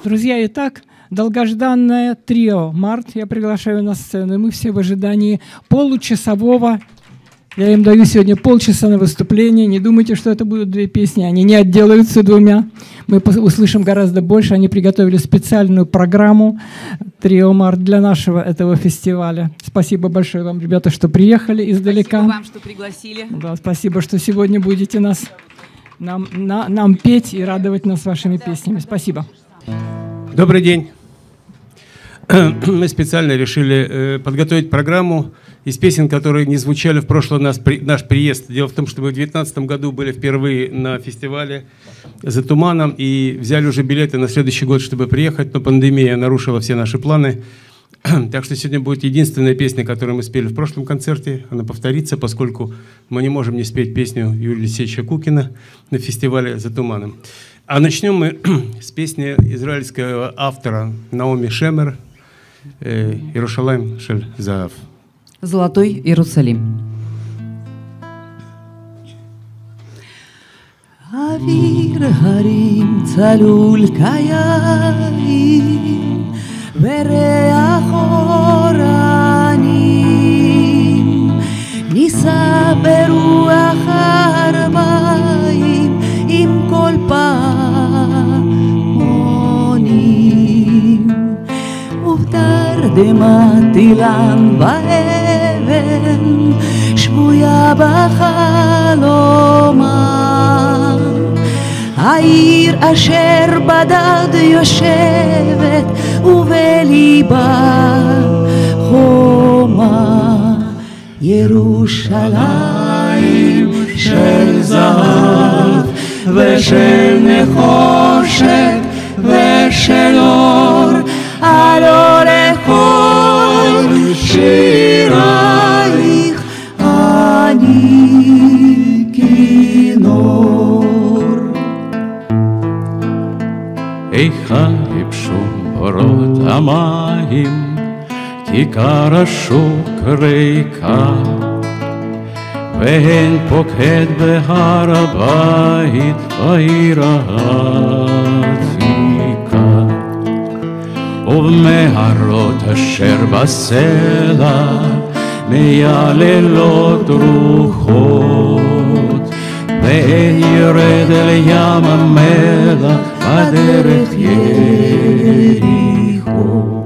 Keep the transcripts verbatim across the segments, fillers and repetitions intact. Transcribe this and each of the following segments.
Друзья, итак, долгожданное трио «Март» я приглашаю на сцену, и мы все в ожидании получасового. Я им даю сегодня полчаса на выступление. Не думайте, что это будут две песни. Они не отделаются двумя. Мы услышим гораздо больше. Они приготовили специальную программу «Трио Март» для нашего этого фестиваля. Спасибо большое вам, ребята, что приехали издалека. Спасибо вам, что пригласили. Да, спасибо, что сегодня будете нас, нам, на, нам петь и радовать нас вашими песнями. Спасибо. Добрый день. Мы специально решили э, подготовить программу из песен, которые не звучали в прошлый нас, при, наш приезд. Дело в том, что мы в две тысячи девятнадцатом году были впервые на фестивале «За туманом» и взяли уже билеты на следующий год, чтобы приехать, но пандемия нарушила все наши планы. Так что сегодня будет единственная песня, которую мы спели в прошлом концерте. Она повторится, поскольку мы не можем не спеть песню Юрия Алексеевича Кукина на фестивале «За туманом». А начнем мы с песни израильского автора Наоми Шемер «Иерушалаим шель заав». «Золотой Иерусалим». Авир харим цалул каyaim vereach oranim nisa beruach harmaim im kol pamonim ותרדמתי לן באבן שבויה בחלומה העיר אשר בדד יושבת ובליבה חומה ירושלים של זהב ושל נחושת ושל אור עלו לכל שירייך אני כינור. איכה יבשו אורות המים, כיכר השוק ריקה, והן פוקד בהר הבית בעיר העתיקה. ובמערות אשר בסלע מייללות רוחות, ואין ירד אל ים המלח בדרך יריחו.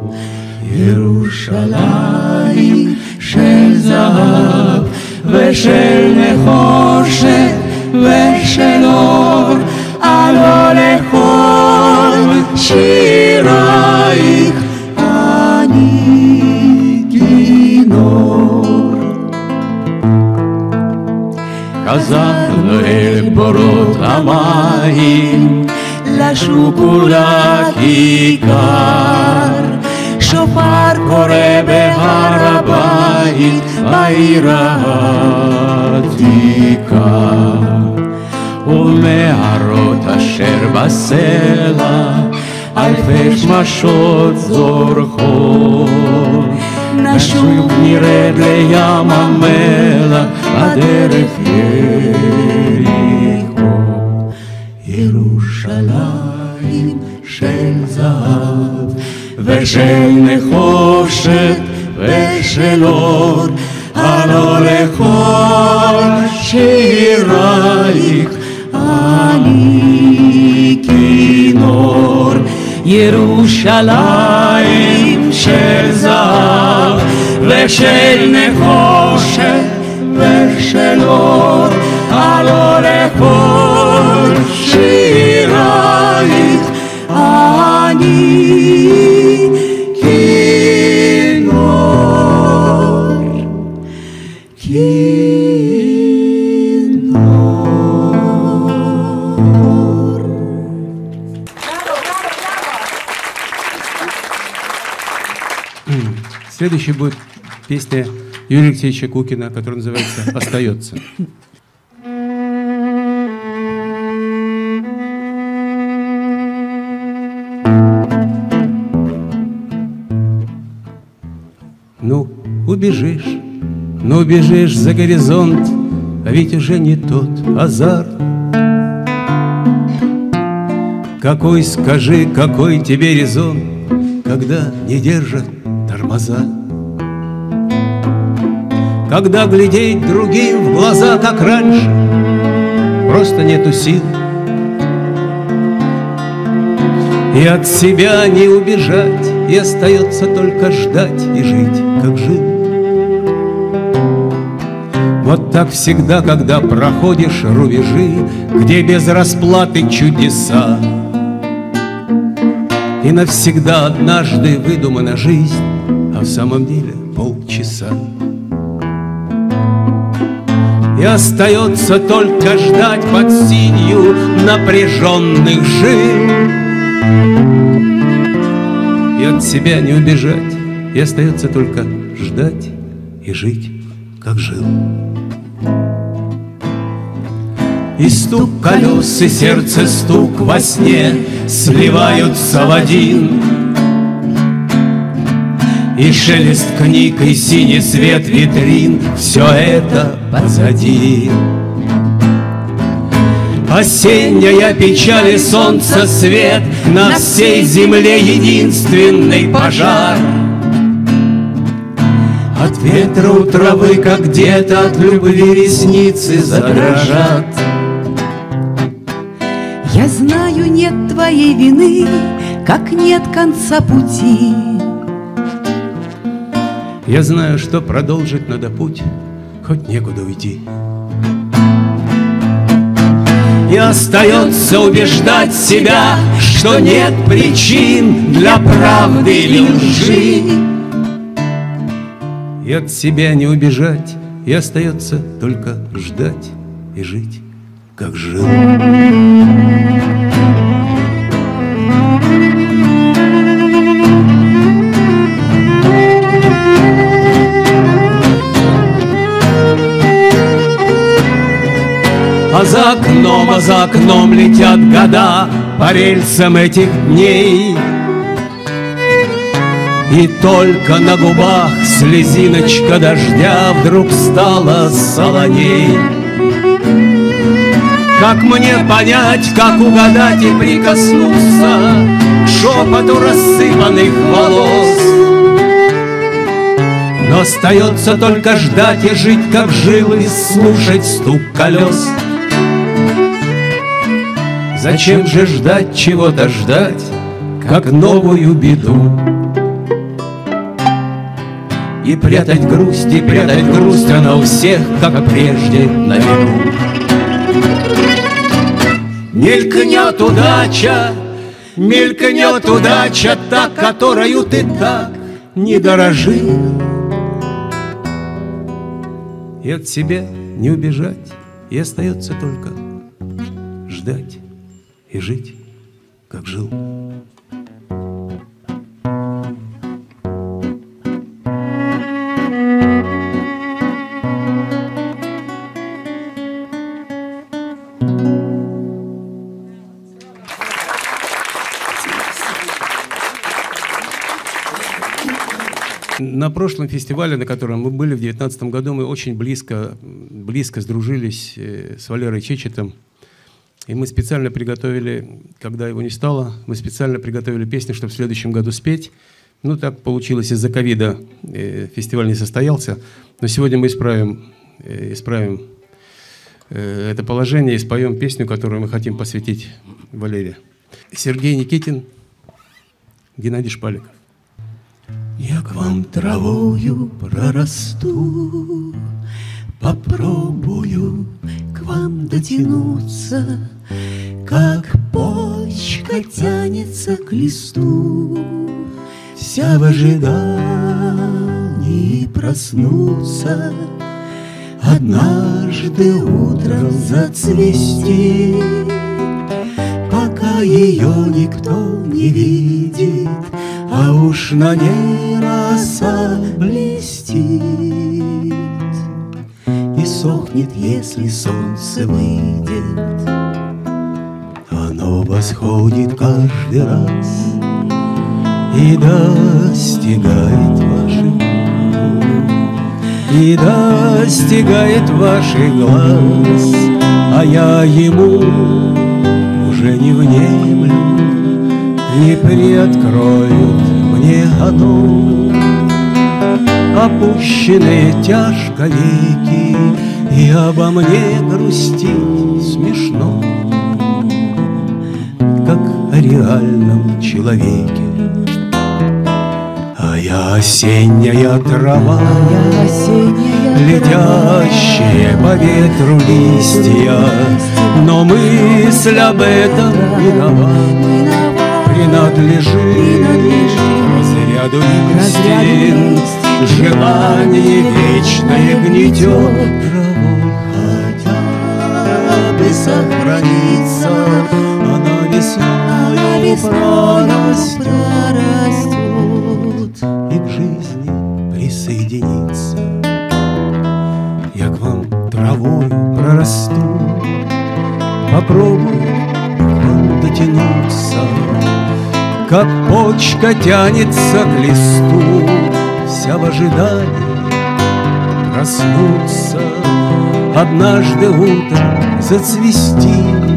ירושלים של זהב ושל נחושת ושל אור, עלו לכל שירייך אני כינור. חזרנו אל בורות המים, לשוק ולכיכר, שופר קורא בהר הבית בעיר העתיקה. ומערות אשר בסלע אלפי שמשות זורחות, נשוב נרד לים המלח בדרך יריחו. ירושלים של זהב ושל נחושת ושל אור, עלו לכל שירייך אני כינור. ירושלים של זהב ושל נחושת ושל אור, עלו לכל שירייך אני כינור. כינור. Следующей будет песня Юрия Алексеевича Кукина, которая называется «Остается». Ну, убежишь, ну убежишь за горизонт, а ведь уже не тот азарт. Какой, скажи, какой тебе резон, когда не держат тормоза? Когда глядеть другим в глаза, как раньше, просто нету сил. И от себя не убежать, и остается только ждать и жить, как жил. Вот так всегда, когда проходишь рубежи, где без расплаты чудеса, и навсегда однажды выдумана жизнь, а в самом деле полчаса. И остается только ждать под синью напряженных жил. И от себя не убежать, и остается только ждать и жить, как жил. И стук колес, и сердце стук во сне сливаются в один. И шелест книг, и синий свет витрин — все это позади. Осенняя печаль и солнца свет, на всей земле единственный пожар. От ветра у травы, как где-то от любви ресницы задрожат. Я знаю, нет твоей вины, как нет конца пути. Я знаю, что продолжить надо путь, хоть некуда уйти. И остается убеждать себя, что нет причин для правды или лжи. И от себя не убежать, и остается только ждать и жить, как жил. А за окном, а за окном летят года по рельсам этих дней. И только на губах слезиночка дождя вдруг стала солоней. Как мне понять, как угадать и прикоснуться к шепоту рассыпанных волос? Но остается только ждать и жить, как жил, и слушать стук колес. Зачем же ждать чего-то ждать, как новую беду? И прятать грусть, и прятать грусть, она у всех, как прежде, на виду. Мелькнет удача, мелькнет удача, та, которою ты так не дорожил. И от себя не убежать, и остается только ждать и жить, как жил. На прошлом фестивале, на котором мы были в две тысячи девятнадцатом году, мы очень близко, близко сдружились с Валерой Чечетом. И мы специально приготовили, когда его не стало, мы специально приготовили песни, чтобы в следующем году спеть. Ну, так получилось, из-за ковида фестиваль не состоялся. Но сегодня мы исправим, исправим это положение и споем песню, которую мы хотим посвятить Валере. Сергей Никитин, Геннадий Шпаликов. Я к вам травою прорасту, попробую к вам дотянуться, как почка тянется к листу, вся в ожидании проснуться, однажды утром зацвести, пока ее никто не видит, а уж на ней роса блестит и сохнет, если солнце выйдет. Оно восходит каждый раз и достигает ваших, и достигает ваших глаз, а я ему уже не внемлю, не приоткроют мне оно. Опущенные тяжко веки, и обо мне грустить смешно, как о реальном человеке. А я осенняя трава, я осенняя летящие по ветру листья, но мысль об этом не нова, принадлежит разряду истин. Желание вечное гнетет травой, хотя бы сохраниться, она весною прорастет и к жизни присоединиться. Я к вам травою прорасту, попробую к вам дотянуться, как почка тянется к листу, вся в ожидании проснуться, однажды утром зацвести,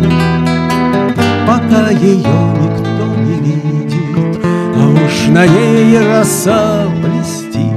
пока ее никто не видит, а уж на ней роса блестит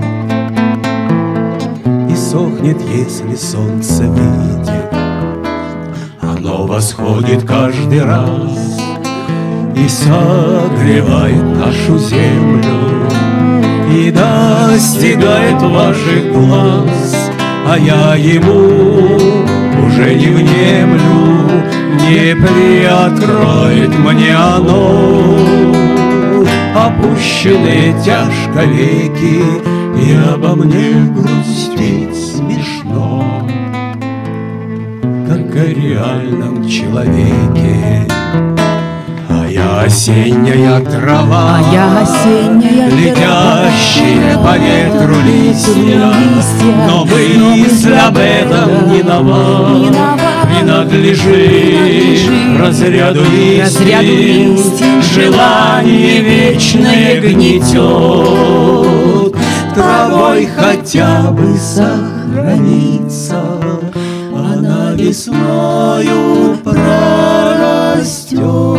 и сохнет, если солнце выйдет. Оно восходит каждый раз и согревает нашу землю, и достигает ваших глаз, а я ему уже не внемлю, не приоткроет мне оно. Опущенные тяжко веки, и обо мне грустить смешно, как о реальном человеке. Я осенняя трава, а я осенняя летящие трава, по ветру листья, но мысль об этом не нова, принадлежит разряду истин. Желание вечное гнетет, травой хотя бы сохраниться, она весною прорастет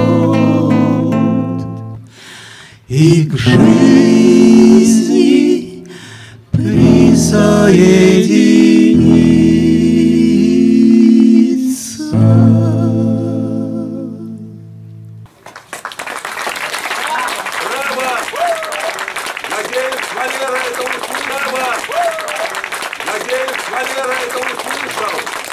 и к жизни присоединиться. Браво! Надеюсь, Валера это услышал. Надеюсь, Валера это услышал.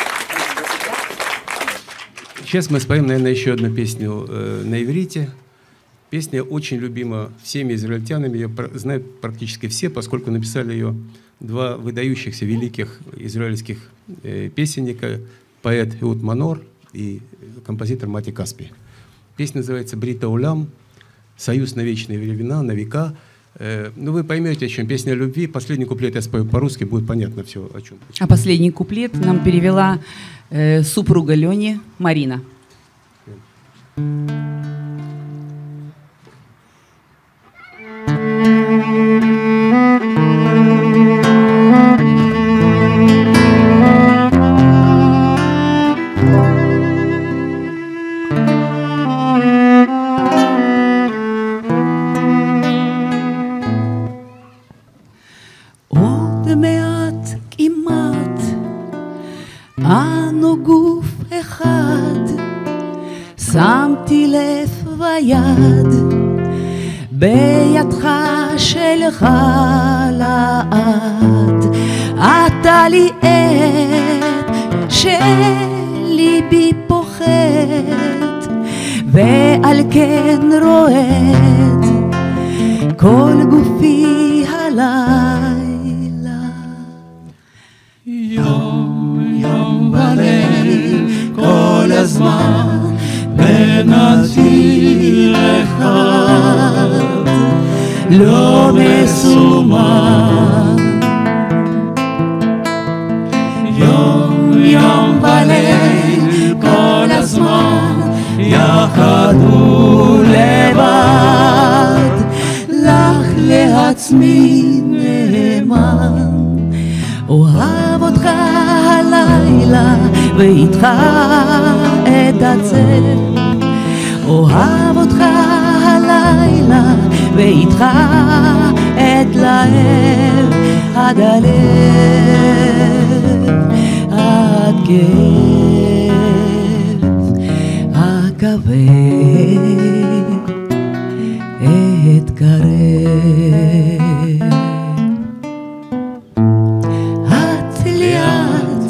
Сейчас мы споем, наверное, еще одну песню э, на иврите. Песня очень любима всеми израильтянами, ее знают практически все, поскольку написали ее два выдающихся великих израильских э, песенника, поэт Иуд Манор и композитор Мати Каспи. Песня называется «Брита Улям», «Союз на вечные времена, на века». Э, ну, вы поймете, о чем песня о любви. Последний куплет я спою по-русски, будет понятно все, о чем. А последний куплет нам перевела э, супруга Лени Марина. עוד מעט כמעט אנו גוף אחד, שמתי לב ויד בידך שלך לעד. אתה לי עת שליבי פוחד, ועל כן רועד כל גופי הלילה. יום יום וליל כל הזמן בנתיב אחד לא מסומן. יום יום וליל כל הזמן יחד ולבד, לך לעצמי נאמן. אוהב אותך הלילה ואיתך את הצל, אוהב אותך הלילה ואיתך אתלהב עד הלב, עד כאב הכבד אתקרב. את לאט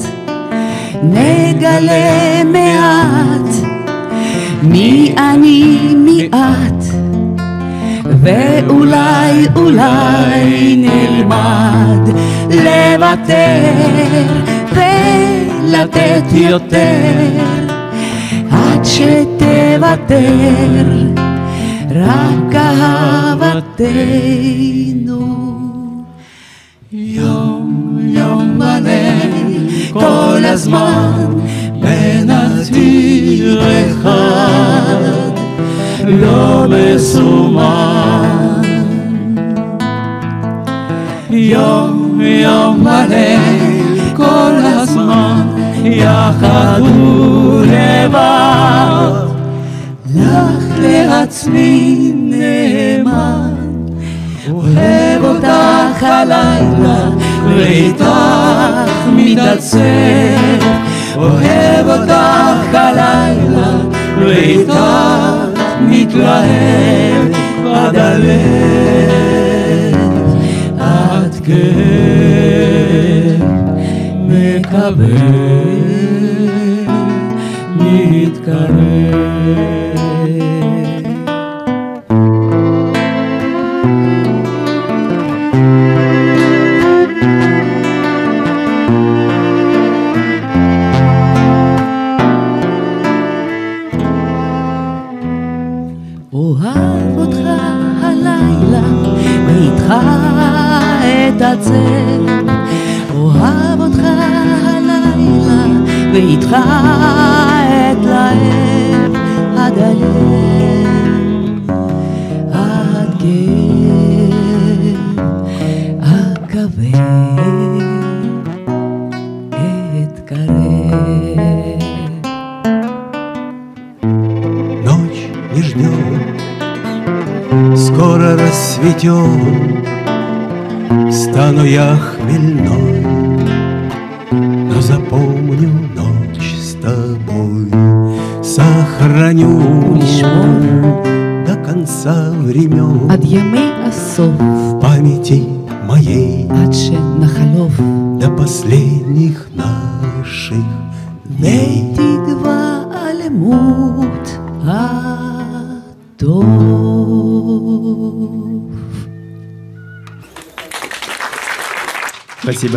נגלה מעט מי אני מי את, ואולי אולי נלמד לוותר ולתת יותר עד שתוותר רק אהבתנו. יום יום וליל כל הזמן בנתיב אחד לא מסומן. יום יום וליל כל הזמן יחד ולבד, לך לעצמי נאמן. אוהב אותך הלילה ואיתך מתעצב, אוהב אותך הלילה ואיתך מתלהב עד הלב, עד כאב מקווה מתקרב. אוהב אותך הלילה ואיתך אתעצב, אוהב אותך הלילה ואיתך אתלהב עד הלב, עד כאב הכבד אתקרב. Ночь не ждет, скоро рассветет, стану я хмельной, но запомню ночь с тобой, сохраню до конца времен עד ימי הסוף, в памяти моей, עד שנחלוף до последних наших дней. תתגעלמות הטוב. Спасибо.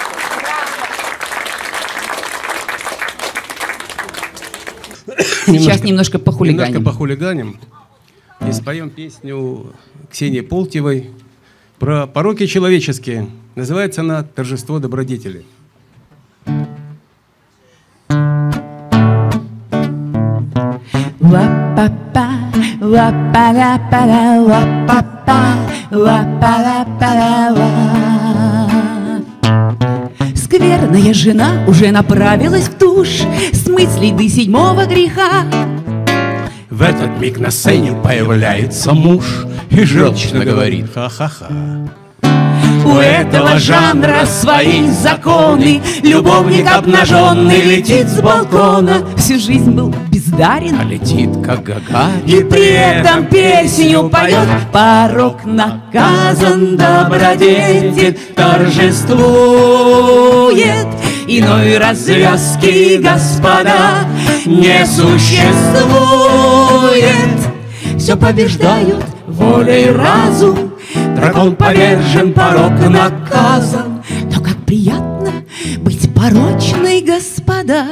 Сейчас немножко похулиганим. Немножко похулиганим. И споем песню Ксении Полтьевой про пороки человеческие. Называется она «Торжество добродетели». Ла-па-па, ла-па-ла-па-ла, ла-па-па, ла-па-ла-па-ла-ла. Скверная жена уже направилась в душ смыть следы седьмого греха. В этот миг на сцене появляется муж и желчно говорит ха-ха-ха. У этого жанра свои законы, любовник обнаженный летит с балкона. Всю жизнь был бездарен, А летит как Гагарин, и при этом песню поет. Порок наказан, добродетель торжествует. Иной развязки, господа, не существует. Все побеждают воля и разум, дракон повержен, порок наказан. Но как приятно быть порочной, господа.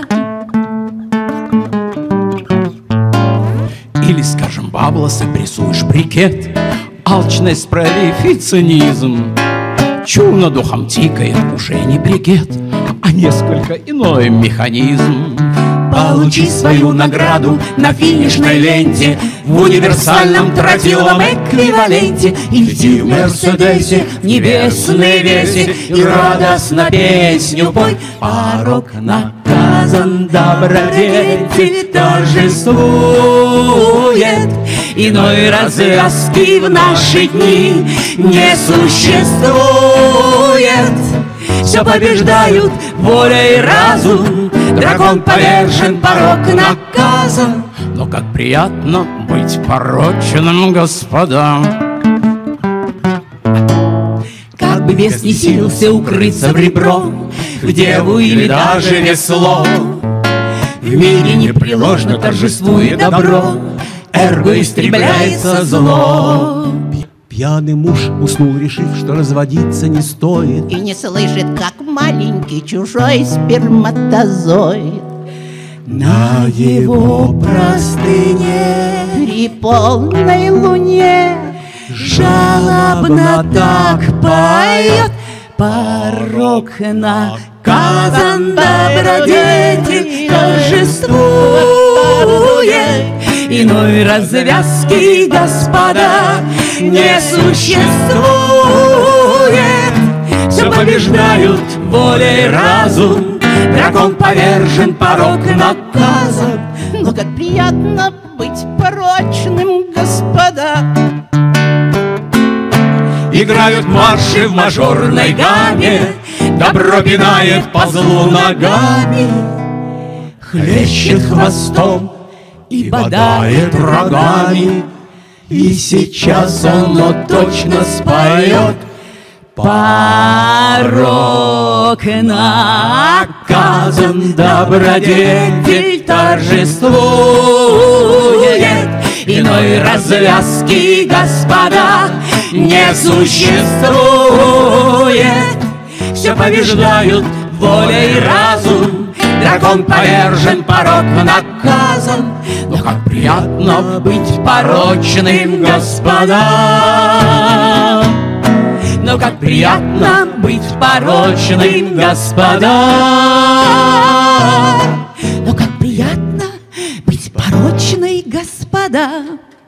Или, скажем, баблос и прессуешь брикет, алчность проявив и цинизм. Чур над духом тикает уже не брикет, а несколько иной механизм. Получи свою награду на финишной ленте в универсальном тротиловом эквиваленте. И лети в Мерседесе в небесной весе и радостно песню пой. Порок наказан, наказан, добродетель торжествует. Иной развязки в наши дни не существует. Все побеждают воля и разум, дракон повержен, порок наказан. Но как приятно быть порочным, господа. Как бы бес не силился укрыться в ребро, в деву или даже весло, в мире непреложно торжествует добро, эрго истребляется зло. Пьяный муж уснул, решив, что разводиться не стоит. И не слышит, как маленький чужой сперматозоид На его простыне при полной луне жалобно так поет. Порок наказан, добродетель торжествует. Иной развязки, господа, не существует. Все побеждают воля и разум, дракон повержен, порок наказан. Но как приятно быть порочным, господа. Играют марши в мажорной гамме, добро пинает по злу ногами, хлещет хвостом и бодает рогами. И сейчас оно точно споет. Порок наказан, добродетель торжествует. Иной развязки, господа, не существует. Все побеждают воля и разум, дракон повержен, порок наказан. Но как приятно быть порочным, господа. Но как приятно быть порочным, господа. Но как приятно быть порочной, господа.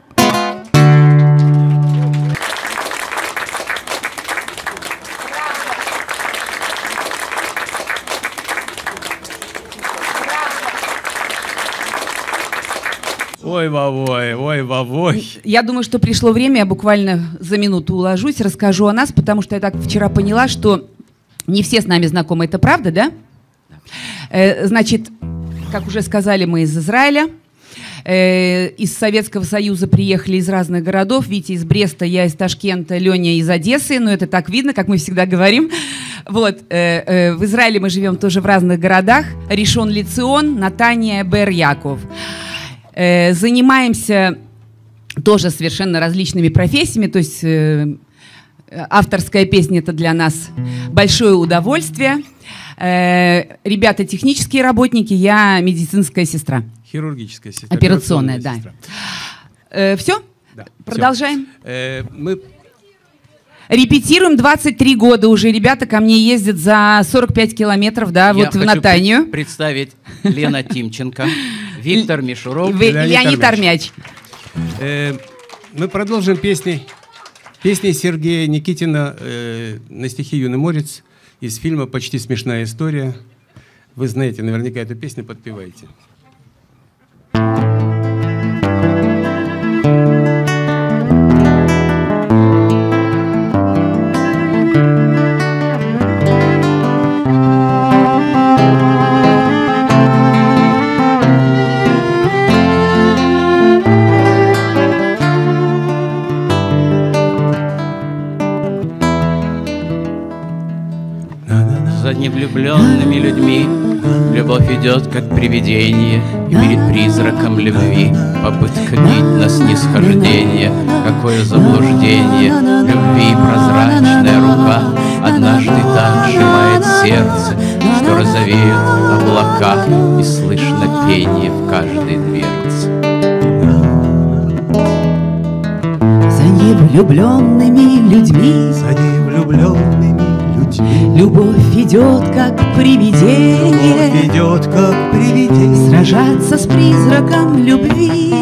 Ой, вовой, ой, вовой. Я думаю, что пришло время, я буквально за минуту уложусь, расскажу о нас, потому что я так вчера поняла, что не все с нами знакомы, это правда, да? Э, значит, как уже сказали, мы из Израиля, э, из Советского Союза приехали из разных городов. Витя из Бреста, я из Ташкента, Леня из Одессы, но это так видно, как мы всегда говорим. Вот, э, э, в Израиле мы живем тоже в разных городах. Ришон Лецион, Натания, Бер-Яков. Э, занимаемся тоже совершенно различными профессиями, то есть э, авторская песня — это для нас большое удовольствие. Э, ребята технические работники, я медицинская сестра. Хирургическая сестра. Операционная, да. Э, все? Да, продолжаем? Э, мы... Репетируем двадцать три года уже. Ребята ко мне ездят за сорок пять километров, да, Я вот в хочу Натанию. пред- представить Лена Тимченко, Виктор Мишуров. Вы- Леонид Армяч. Э, мы продолжим песней. Песни Сергея Никитина э, на стихи «Юный морец» из фильма «Почти смешная история». Вы знаете наверняка эту песню, подпевайте. За невлюбленными людьми любовь идет, как привидение, и перед призраком любви попытка бить на снисхождение. Какое заблуждение! Любви прозрачная рука однажды так сжимает сердце, что розовеют облака, и слышно пение в каждой дверце. За невлюбленными людьми, За невлюбленными людьми любовь идет, как привидение, любовь идет, как привидение. сражаться с призраком любви.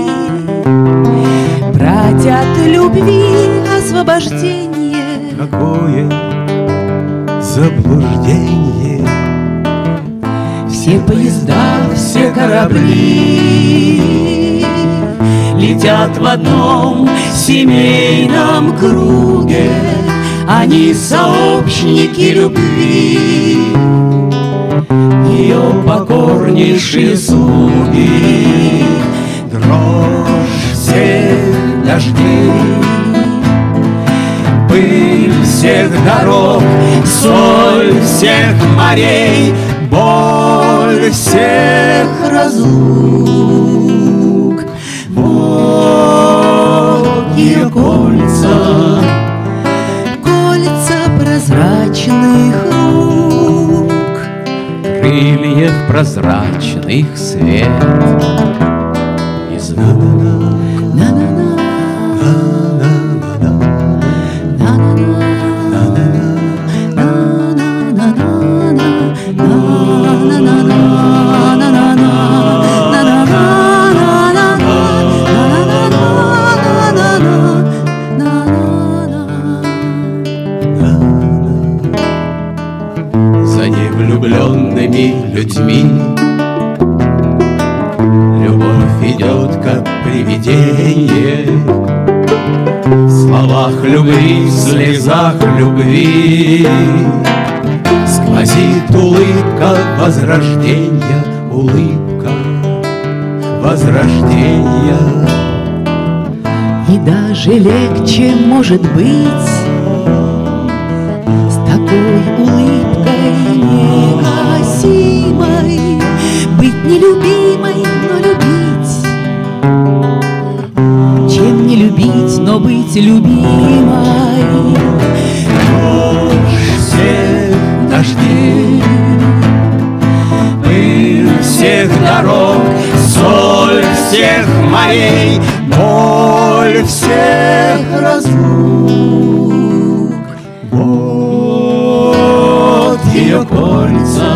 Просят любви освобождение. Какое заблуждение! Все Все поезда, все корабли летят в одном семейном круге. Они сообщники любви, ее покорнейшие слуги. Дрожь всех дождей, пыль всех дорог, соль всех морей, боль всех разлук. Вот ее кольца, кольца прозрачных рук, крыльев прозрачных свет. Из влюбленными людьми любовь идет как привидение. В словах любви, в слезах любви сквозит улыбка возрождения, улыбка возрождения. И даже легче может быть с такой улыбкой негасимой быть нелюбимой, но любить, чем не любить, но быть любимой. Дрожь всех дождей, пыль всех дорог, соль всех морей, боль всех разлук. Вот ее кольца,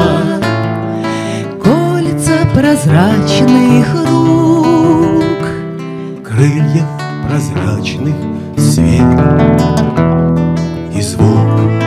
кольца прозрачных рук, крыльев прозрачных свет и звук.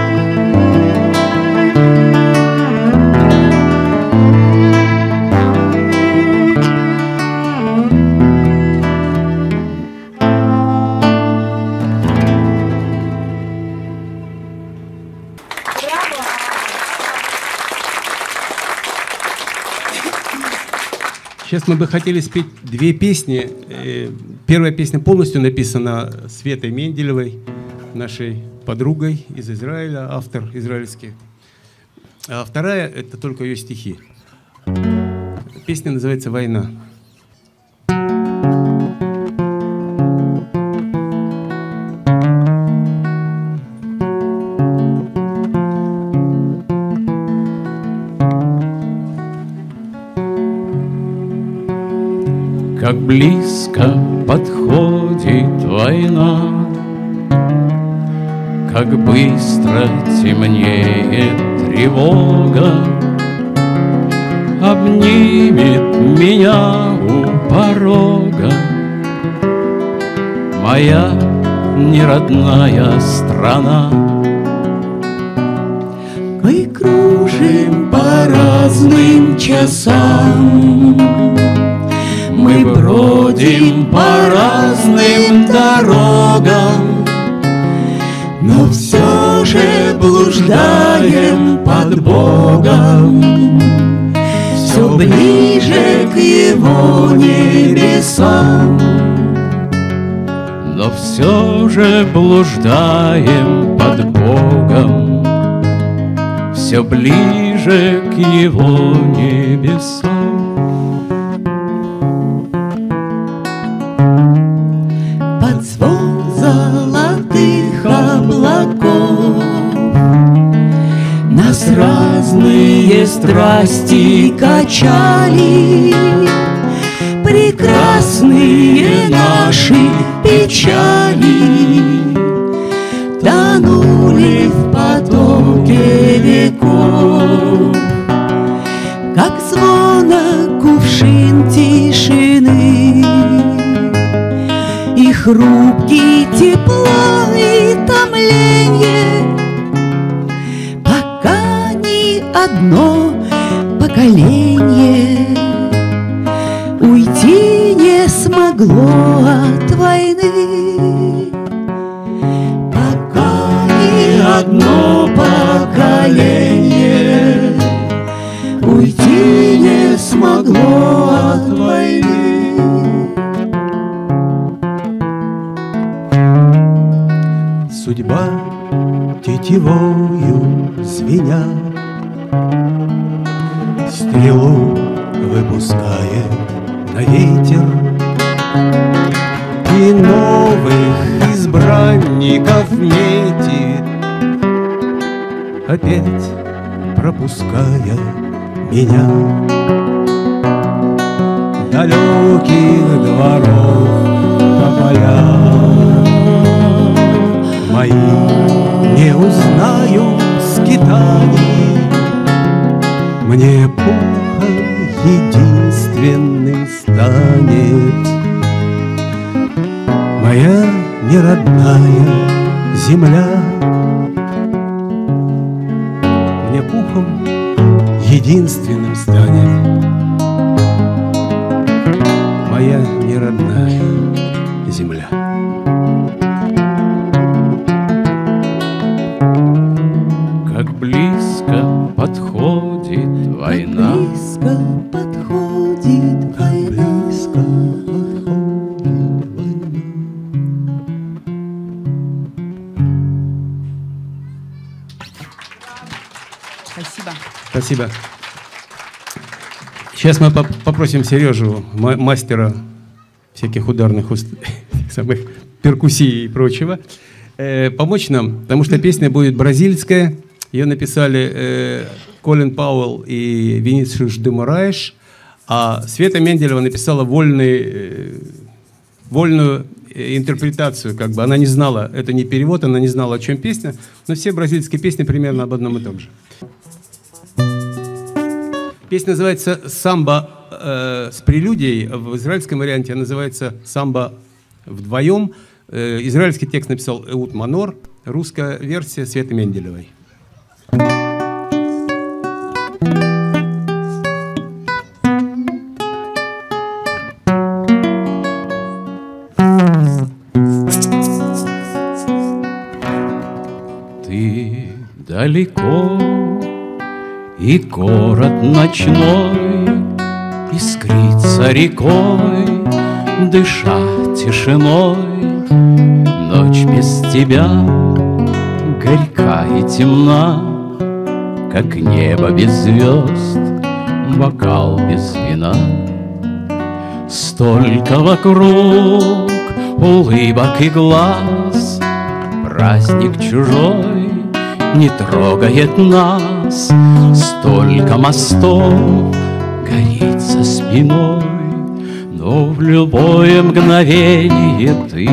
Сейчас мы бы хотели спеть две песни. Первая песня полностью написана Светой Менделевой, нашей подругой из Израиля, автор израильский. А вторая — это только ее стихи. Песня называется «Война». Как близко подходит война, как быстро темнеет тревога, обнимет меня у порога моя неродная страна. Мы кружим по разным часам, мы бродим по разным дорогам, но все же блуждаем под Богом, все ближе к Его небесам. Но все же блуждаем под Богом, все ближе к Его небесам. Под звон золотых облаков нас разные страсти качали, прекрасные наши печали тонули в потоке веков, как звона кувшин тишины, и хрупкий тепло и томление, пока ни одно поколение уйти не смогло от войны, пока ни одно поколение уйти не смогло от войны. Судьба тетивою звеня стрелу выпускает на ветер, и новых избранников метит, опять пропуская меня. Далеких дворов тополя мои не узнаю скитаний, мне пухом единственный станет моя неродная земля. Мне пухом единственным станет моя неродная земля. Как близко подходит война, как близко подходит война, близко подходит война. Спасибо. Спасибо. Сейчас мы поп- попросим Сережу, ма- мастера всяких ударных уст... самых перкуссий и прочего, э, помочь нам, потому что песня будет бразильская. Ее написали э, Колин Пауэлл и Винисиус де Мораиш, а Света Менделева написала вольный, э, вольную интерпретацию, как бы. Она не знала, это не перевод, она не знала, о чем песня, но все бразильские песни примерно об одном и том же. Песня называется «Самбо э, с прелюдией». В израильском варианте она называется «Самбо вдвоем». Э, израильский текст написал Эуд Манор, русская версия Светы Менделевой. ты далеко, и город ночной искрится рекой, дыша тишиной. Ночь без тебя горька и темна, как небо без звезд, бокал без вина. Столько вокруг улыбок и глаз, праздник чужой не трогает нас. Столько мостов горит за спиной, но в любое мгновение ты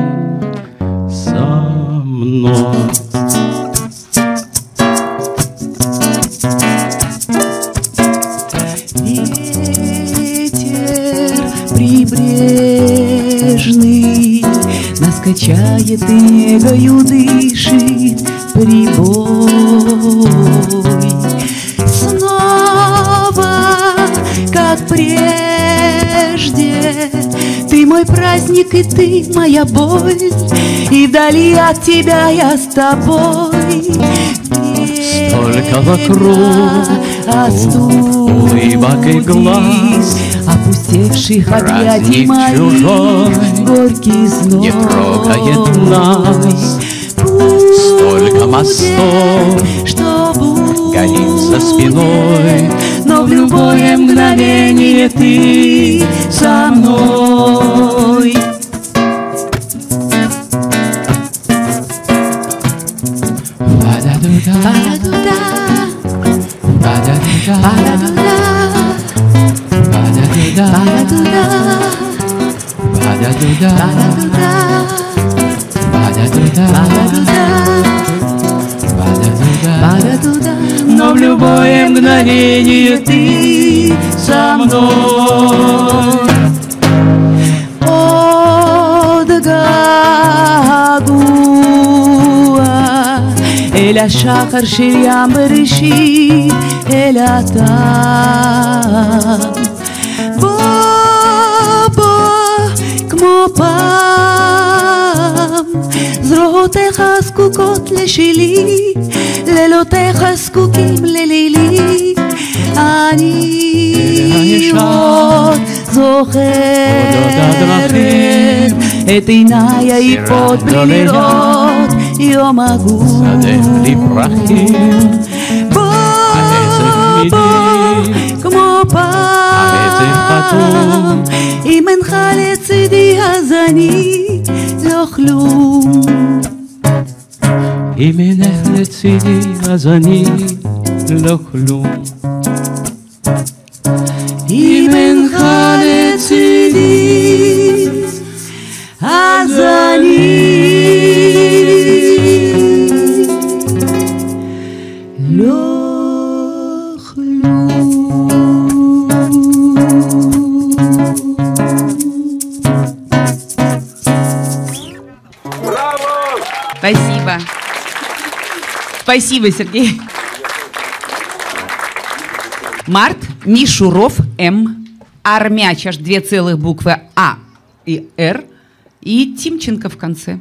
со мной. Ветер прибрежный нас качает и негою дышит прибой. Снова, как прежде, ты мой праздник и ты моя боль, и вдали от тебя я с тобой. Столько вокруг улыбок и глаз, опустевших объятий праздник моих, чужой горький зной не трогает нас. Столько мостов что будет, горит за спиной, но в любое мгновение ты со мной. Ба-да-ду-да, ба-да-ду-да, ба-да-ду-да, ба-да-ду-да, ба-да-ду-да, ба-да-ду-да, но в любое мгновение ты со мной. Од געגוע אל השחר של ים בראשית, אל הטעם. בוא בוא כמו פעם, זרועותיך זקוקות לשלי, לילותיך זקוקים ללילי. אני עוד זוכרת את עיניי היפות בלי לראות יום עגול. בוא בוא כמו פעם, אם אינך לצידי אז אני לא כלום. אם אינך לצידי אז אני לא כלום. אם אינך לצידי אז אני לא Спасибо. Спасибо, Сергей. Март, Мишуров, М. Армяч, аж две целых буквы А и Р. И Тимченко в конце.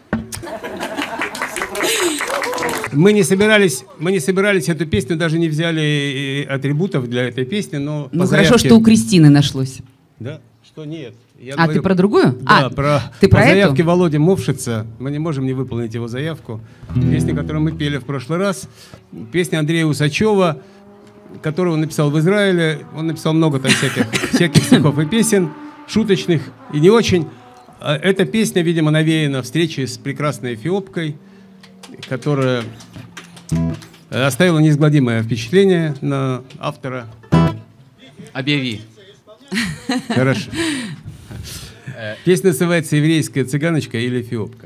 Мы не собирались, мы не собирались эту песню, даже не взяли атрибутов для этой песни, но ну хорошо, заявке... что у Кристины нашлось. Да? Что нет. Я а, говорю, ты про другую? Да, а, про, ты по про заявке эту? Володи Мовшица. Мы не можем не выполнить его заявку. Песня, которую мы пели в прошлый раз. Песня Андрея Усачева, которую он написал в Израиле. Он написал много там всяких, всяких стихов и песен, шуточных и не очень. Эта песня, видимо, навеяна встречей с прекрасной эфиопкой, которая оставила неизгладимое впечатление на автора. Объяви. Хорошо. Песня называется «Еврейская цыганочка» или «Эфиопка».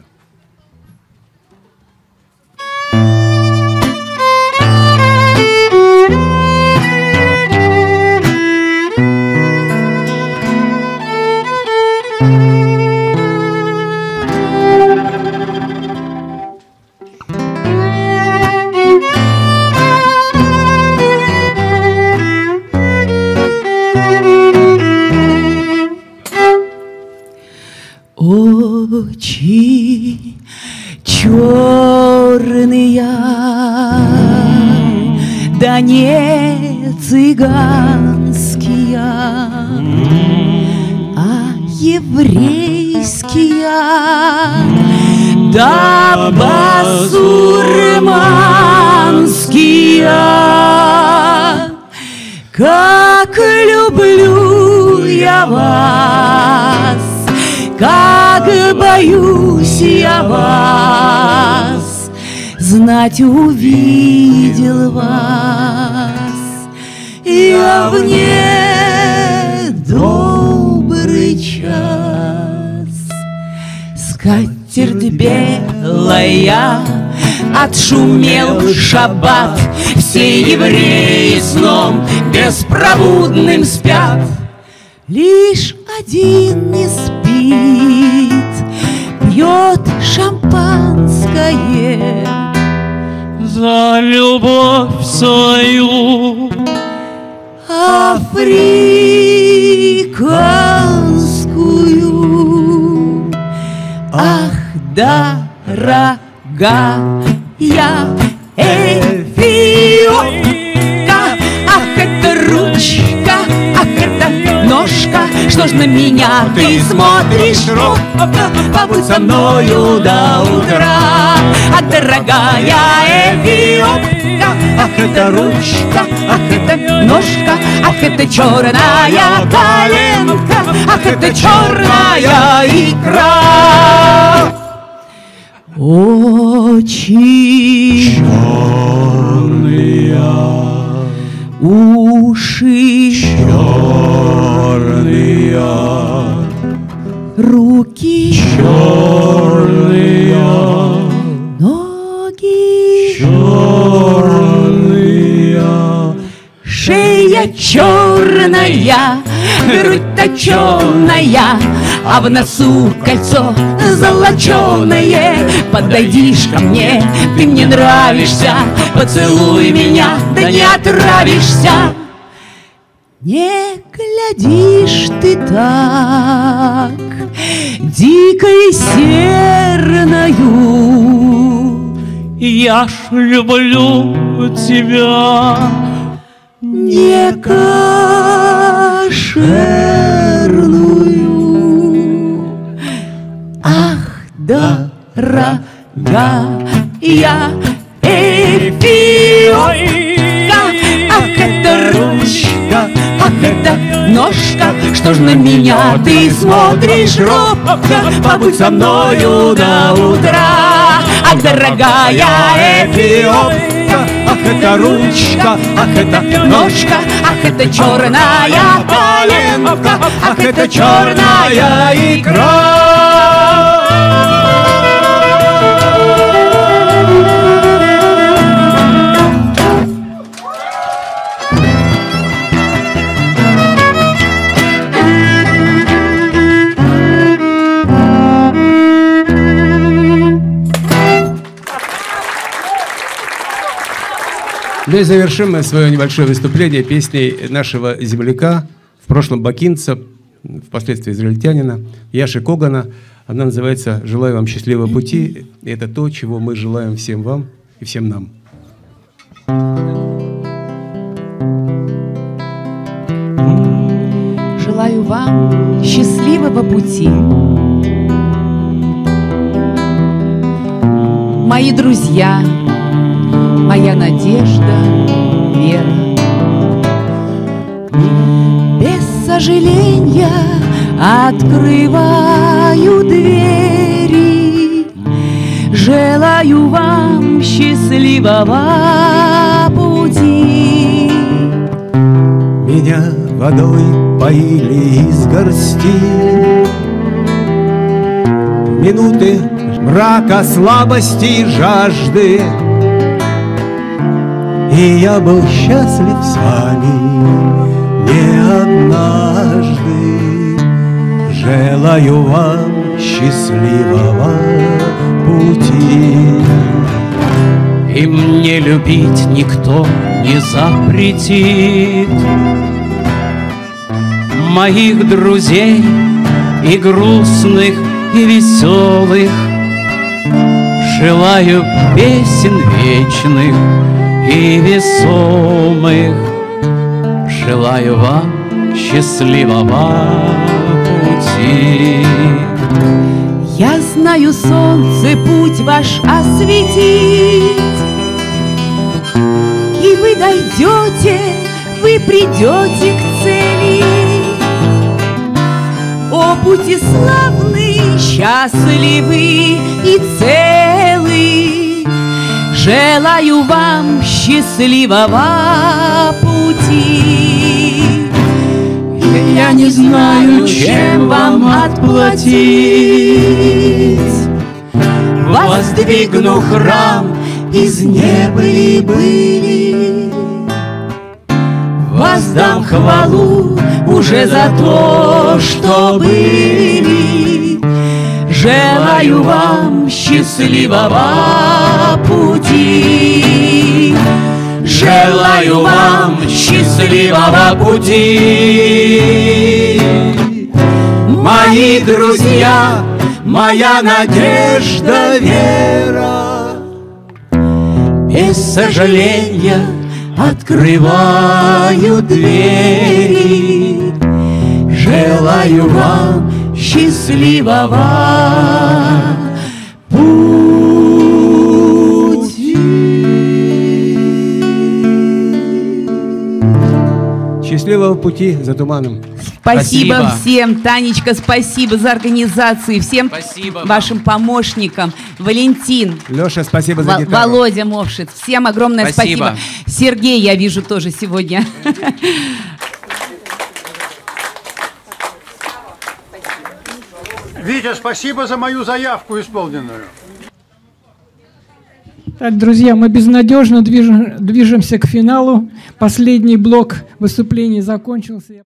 Очи черные, да не цыганские, а еврейские, да басурманские. Как люблю я вас, как боюсь я вас, знать увидел вас я в недобрый час. Скатерть белая, отшумел шаббат, все евреи сном беспробудным спят. Лишь один не спит, пьет шампанское за любовь свою африканскую. Ах, дорогая эфиопка, ах, это ручка, ах, это ножка, что ж на меня ты смотришь робко? Побудь со мною до утра. Ах, дорогая эфиопка, ах, это ручка, ах, это ножка, ах, это черная коленка, ах, это черная икра. Очи черные, уши черные, руки черные, ноги черные, шея черная, грудь точеная, а в носу кольцо золоченое. Подойдишь ко мне, ты мне нравишься, поцелуй меня, да не отравишься. Не глядишь ты так дикой серною, я ж люблю тебя не кошерную. Ах, дорогая Эфиопка, ах, это ручка, ах, это ножка, что ж на меня ты смотришь робко? Побудь со мною до утра. Ах, дорогая Эфиопка, ах, это ручка, ах, это ножка, ах, это черная коленка, ах, это черная икра. Ну и завершим мы свое небольшое выступление песней нашего земляка, в прошлом бакинца, впоследствии израильтянина, Яши Когана. Она называется «Желаю вам счастливого пути». И это то, чего мы желаем всем вам и всем нам. Желаю вам счастливого пути. Мои друзья, моя надежда, вера. Без сожаления открываю двери. Желаю вам счастливого пути. Меня водой поили из горсти, минуты мрака, слабости и жажды. И я был счастлив с вами не однажды. Желаю вам счастливого пути. И мне любить никто не запретит моих друзей и грустных, и веселых. Желаю песен вечных и весомых. Желаю вам счастливого пути. Я знаю, солнце путь ваш осветит, и вы дойдете, вы придете к цели. О, пути славный, счастливый и целый. Желаю вам счастливого пути. Я не знаю, чем вам отплатить. Воздвигну храм из неба и были. Воздам хвалу уже за то, что были. Желаю вам счастливого пути. Желаю вам счастливого пути. Мои друзья, моя надежда, вера. Без сожаления открываю двери. Желаю вам счастливого пути. Счастливого пути за туманом. Спасибо, спасибо всем. Танечка, спасибо за организацию. Всем спасибо вашим вам. Помощникам. Валентин. Леша, спасибо за гитару. Володя Мовшит. Всем огромное спасибо. спасибо. Сергей, я вижу тоже сегодня. Витя, спасибо за мою заявку исполненную. Так, друзья, мы безнадежно движем, движемся к финалу. Последний блок выступлений закончился.